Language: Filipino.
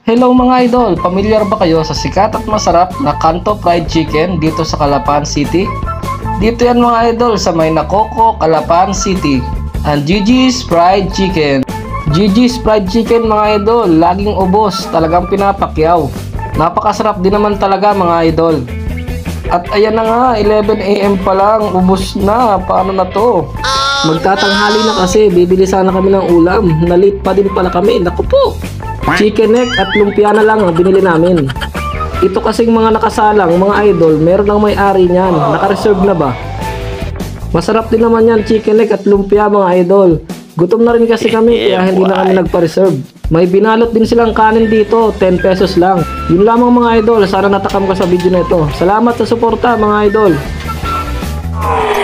Hello mga idol, pamilyar ba kayo sa sikat at masarap na Kanto Fried Chicken dito sa Calapan City? Dito yan mga idol sa may Nakoko, Calapan City. Ang Gigi's Fried Chicken. Gigi's Fried Chicken mga idol, laging ubos, talagang pinapakyaw. Napakasarap din naman talaga mga idol. At ayan na nga, 11 AM pa lang, ubos na, paano na to? Magtatanghali na kasi, bibili sana kami ng ulam, nalit pa din pala kami, naku po! Chicken neck at lumpia na lang ang binili namin. Ito kasing mga nakasalang, mga idol, meron ng may-ari niyan. Naka-reserve na ba? Masarap din naman yan, chicken neck at lumpia mga idol. Gutom na rin kasi kami kaya hindi na kami nagpa-reserve. May binalot din silang kanin dito, 10 pesos lang. Yun lamang mga idol, sana natakam ka sa video na ito. Salamat sa suporta mga idol.